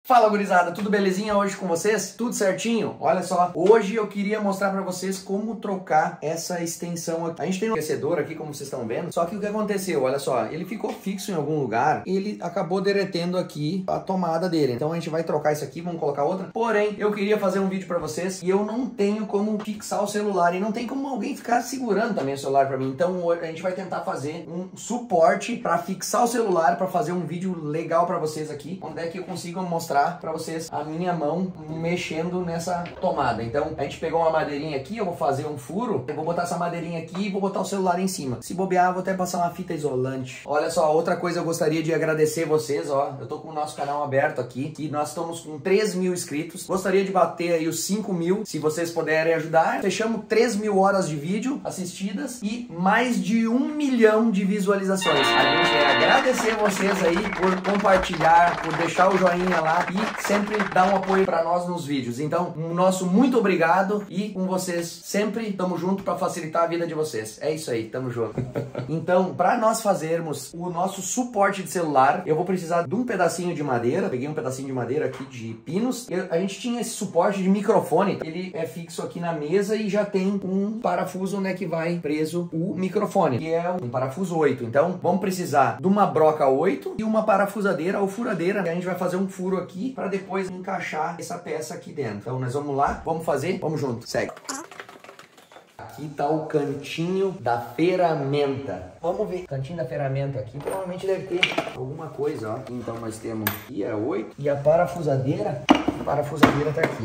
Fala, gurizada, tudo belezinha hoje com vocês? Tudo certinho? Olha só, hoje eu queria mostrar pra vocês como trocar essa extensão aqui. A gente tem um aquecedor aqui, como vocês estão vendo, só que o que aconteceu, olha só, ele ficou fixo em algum lugar e ele acabou derretendo aqui a tomada dele. Então a gente vai trocar isso aqui, vamos colocar outra. Porém, eu queria fazer um vídeo pra vocês e eu não tenho como fixar o celular e não tem como alguém ficar segurando também o celular pra mim. Então a gente vai tentar fazer um suporte pra fixar o celular, pra fazer um vídeo legal pra vocês aqui, onde é que eu consigo mostrar para vocês a minha mão mexendo nessa tomada. Então a gente pegou uma madeirinha aqui, eu vou fazer um furo, eu vou botar essa madeirinha aqui e vou botar o celular em cima. Se bobear, eu vou até passar uma fita isolante. Olha só, outra coisa eu gostaria de agradecer vocês, ó, eu tô com o nosso canal aberto aqui, e nós estamos com 3.000 inscritos, gostaria de bater aí os 5.000, se vocês puderem ajudar. Fechamos 3.000 horas de vídeo assistidas e mais de 1 milhão de visualizações. A gente quer agradecer vocês aí por compartilhar, por deixar o joinha lá e sempre dar um apoio para nós nos vídeos. Então, um nosso muito obrigado e com vocês sempre tamo junto para facilitar a vida de vocês. É isso aí, tamo junto. Então, para nós fazermos o nosso suporte de celular, eu vou precisar de um pedacinho de madeira. Peguei um pedacinho de madeira aqui de pinos. A gente tinha esse suporte de microfone, ele é fixo aqui na mesa e já tem um parafuso, né, que vai preso o microfone, que é um parafuso 8. Então, vamos precisar de uma broca 8 e uma parafusadeira ou furadeira. A gente vai fazer um furo aqui para depois encaixar essa peça aqui dentro. Então nós vamos lá, vamos fazer, vamos junto, segue. Aqui tá o cantinho da ferramenta. Vamos ver, cantinho da ferramenta aqui, provavelmente deve ter alguma coisa, ó. Então nós temos aqui a 8 e a parafusadeira tá aqui.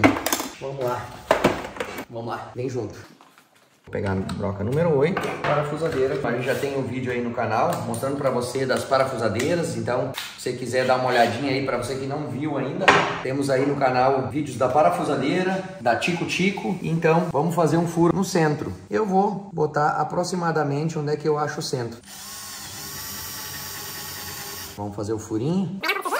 Vamos lá, vem junto. Vou pegar a broca número 8, parafusadeira. A gente já tem um vídeo aí no canal mostrando para você das parafusadeiras, então se você quiser dar uma olhadinha aí, para você que não viu ainda, temos aí no canal vídeos da parafusadeira, da tico-tico. Então vamos fazer um furo no centro. Eu vou botar aproximadamente onde é que eu acho o centro. Vamos fazer o furinho.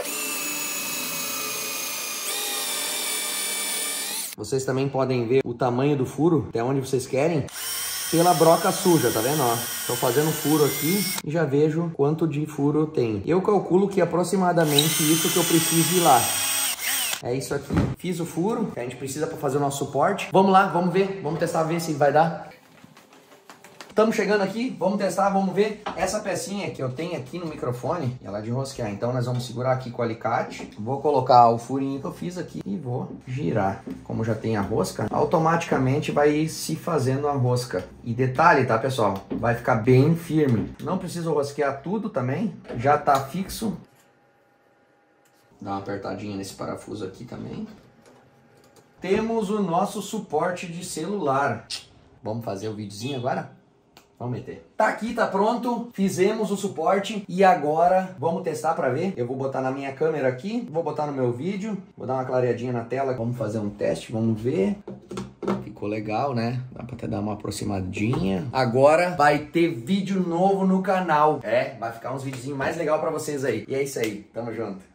Vocês também podem ver o tamanho do furo, até onde vocês querem, pela broca suja, tá vendo? Estou fazendo furo aqui e já vejo quanto de furo tem. Eu calculo que aproximadamente isso que eu preciso ir lá. É isso aqui. Fiz o furo que a gente precisa para fazer o nosso suporte. Vamos lá, vamos ver, vamos testar, ver se vai dar. Estamos chegando aqui, vamos testar, vamos ver. Essa pecinha que eu tenho aqui no microfone, ela é de rosquear. Então nós vamos segurar aqui com o alicate. Vou colocar o furinho que eu fiz aqui e vou girar. Como já tem a rosca, automaticamente vai ir se fazendo a rosca. E detalhe, tá, pessoal? Vai ficar bem firme. Não preciso rosquear tudo também. Já tá fixo. Dá uma apertadinha nesse parafuso aqui também. Temos o nosso suporte de celular. Vamos fazer o videozinho agora? Vamos meter. Tá aqui, tá pronto. Fizemos o suporte e agora vamos testar para ver. Eu vou botar na minha câmera aqui, vou botar no meu vídeo, vou dar uma clareadinha na tela. Vamos fazer um teste, vamos ver. Ficou legal, né? Dá pra até dar uma aproximadinha. Agora vai ter vídeo novo no canal. Vai ficar uns videozinhos mais legal para vocês aí. E é isso aí, tamo junto.